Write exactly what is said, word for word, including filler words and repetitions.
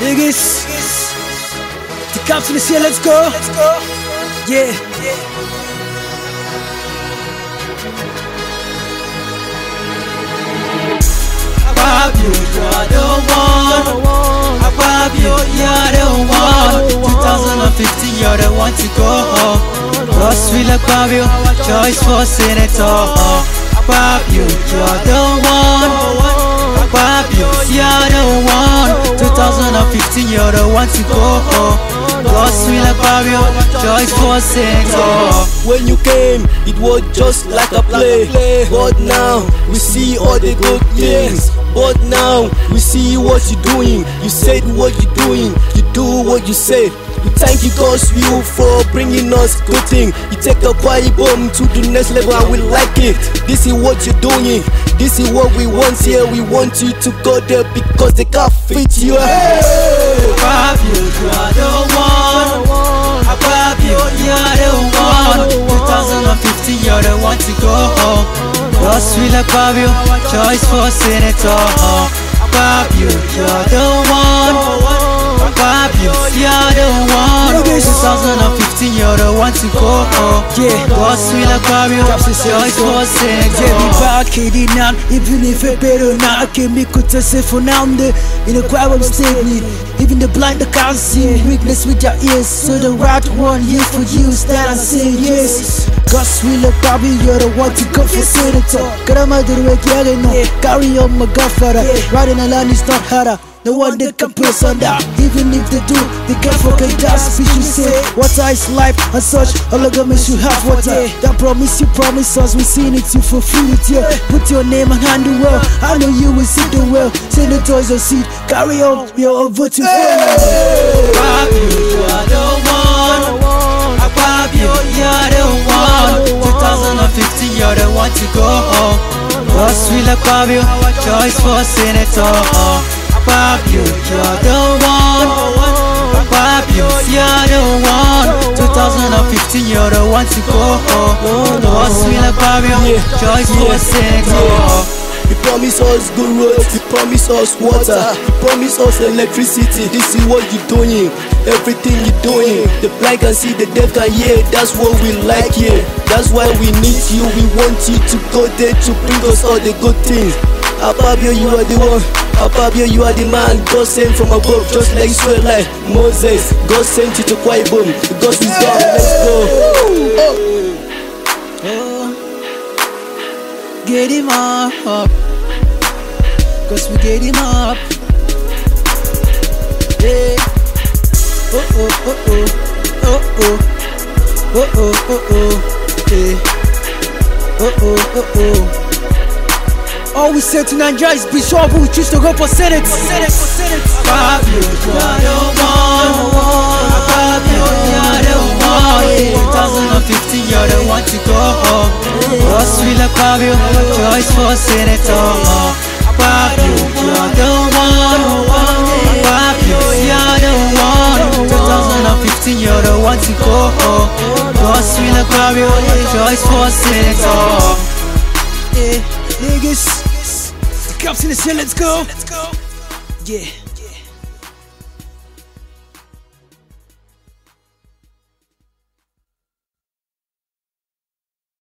Niggas, the cops in the city, let's go. Yeah. Fabio, you're the one. Fabio, you're the one. twenty fifteen, you're the one to go home. Cause we like Fabio, choice for senator. Fabio, you're the one. Fabio, you're the one. twenty fifteen, you're the one to go home. Cause we like Fabio, choice for senator. When you came, it was just like a play. But now, we see all the good things. But now, we see what you're doing. You said what you're doing. You do what you say. We thank you God's will for bringing us good thing. You take the quiet bomb to the next level and we like it. This is what you're doing. This is what we want here. We want you to go there because they can't fit you. Hey! Fabio, you're the one. Fabio, you're the one. twenty fifteen, you're the one to go home. Cause we like Fabio, choice for senator. Fabio, you're the one. Fabio, you're the one. twenty fifteen, you're the one to go home. Yeah, Cause we like Fabio, choice for senator. Yeah, we back in now, even if it better now. I can make it say for now. In a crowd of stable, even the blind that can't see. Weakness with your ears, so the right one here for you. Stand and say yes. Cause we look Fabio, you're the one to go for senator. Karama do the work, carry on my godfather. Riding a line is not harder. No one they can press on that. Even if they do, they can't forget that speech you say. Water is life and such. All of them you have water. That promise you promise us, we seen it, you fulfill it, yeah. Put your name and hand the well. I know you will see the well. Send the toys or seed. Carry on, you're voting for me. Fabio, you're the one. Fabio, you're the one. twenty fifteen, you're the one to go home. Cause we like Fabio, choice for senator. Fabio, you're the one. Fabio, you're the one. twenty fifteen, you're the one to go home. Cause we like Fabio, choice for senator. You promise us good roads, you promise us water, you promise us electricity. This is what you're doing, everything you're doing. The blind can see, the deaf can hear. That's what we like here. That's why we need you. We want you to go there to bring us all the good things. Fabio, you are the one. Fabio, you are the man God sent from above, just like Israel, like Moses. God sent you to quiet bomb. God is down. Let's go. Oh. Get him up, cause we get him up. Yeah. Oh oh oh oh, oh oh, oh oh oh oh, yeah. Oh oh oh oh. All we said to Nigeria is be sure we choose to go for Senate. Fabio, you're the one. Fabio, you're the one. twenty fifteen, you're the one to go home. Cause we like Fabio, choice for senator. Fabio, you're the one. Fabio, you're the one. twenty fifteen, you're the one to go home. Cause we like Fabio, choice for senator. Yeah, niggas, the cops in the city, let's go. Yeah.